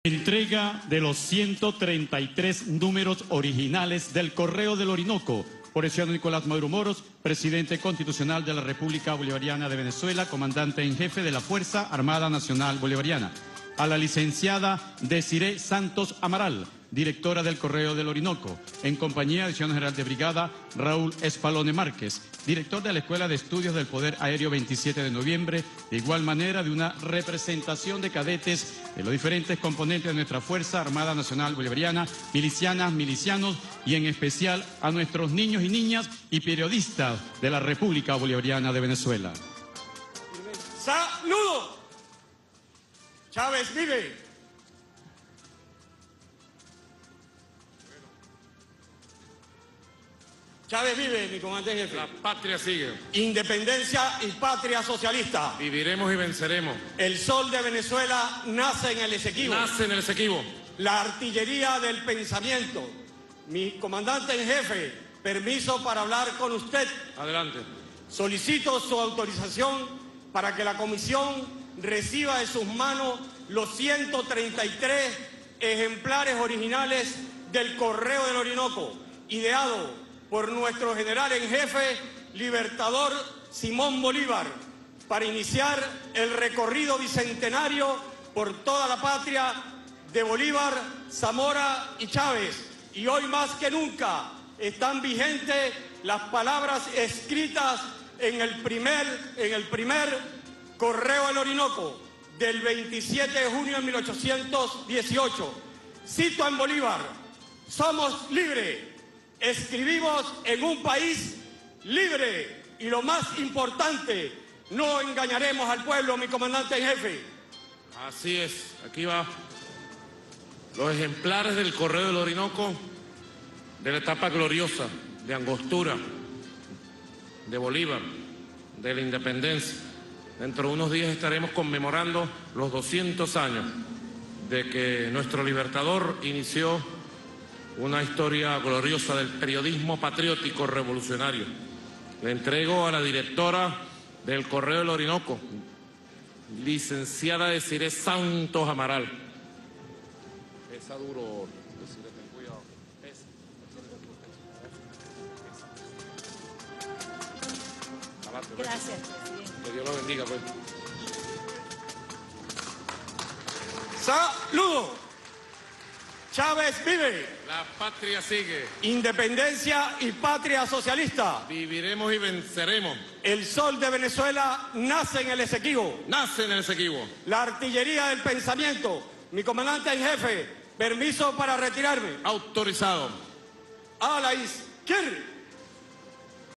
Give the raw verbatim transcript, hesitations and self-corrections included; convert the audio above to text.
Entrega de los ciento treinta y tres números originales del Correo del Orinoco por el ciudadano Nicolás Maduro Moros, presidente constitucional de la República Bolivariana de Venezuela, comandante en jefe de la Fuerza Armada Nacional Bolivariana. A la licenciada Desiree Santos Amaral, directora del Correo del Orinoco, en compañía del ciudadano general de brigada Raúl Espalone Márquez, director de la Escuela de Estudios del Poder Aéreo veintisiete de noviembre, de igual manera de una representación de cadetes de los diferentes componentes de nuestra Fuerza Armada Nacional Bolivariana, milicianas, milicianos y en especial a nuestros niños y niñas y periodistas de la República Bolivariana de Venezuela. ¡Saludo! ¡Chávez vive! Chávez vive, mi comandante en jefe. La patria sigue. Independencia y patria socialista. Viviremos y venceremos. El sol de Venezuela nace en el Esequibo. Nace en el Esequibo. La artillería del pensamiento. Mi comandante en jefe, permiso para hablar con usted. Adelante. Solicito su autorización para que la comisión reciba de sus manos los ciento treinta y tres ejemplares originales del Correo del Orinoco, ideado por nuestro general en jefe, libertador Simón Bolívar, para iniciar el recorrido bicentenario por toda la patria de Bolívar, Zamora y Chávez. Y hoy más que nunca están vigentes las palabras escritas en el primer, en el primer Correo del Orinoco del veintisiete de junio de mil ochocientos dieciocho. Cito en Bolívar: somos libres. Escribimos en un país libre y lo más importante, no engañaremos al pueblo, mi comandante en jefe. Así es, aquí va los ejemplares del Correo del Orinoco de la etapa gloriosa de Angostura, de Bolívar, de la independencia. Dentro de unos días estaremos conmemorando los doscientos años de que nuestro libertador inició una historia gloriosa del periodismo patriótico revolucionario. Le entrego a la directora del Correo del Orinoco, licenciada Desiree Santos Amaral. Pesa duro, Desiree, ten cuidado. Pesa. Adelante, pues. Gracias, presidente. Que Dios lo bendiga, pues. ¡Saludo! Chávez vive. La patria sigue. Independencia y patria socialista. Viviremos y venceremos. El sol de Venezuela nace en el Esequibo. Nace en el Esequibo. La artillería del pensamiento. Mi comandante en jefe, permiso para retirarme. Autorizado. A la izquierda.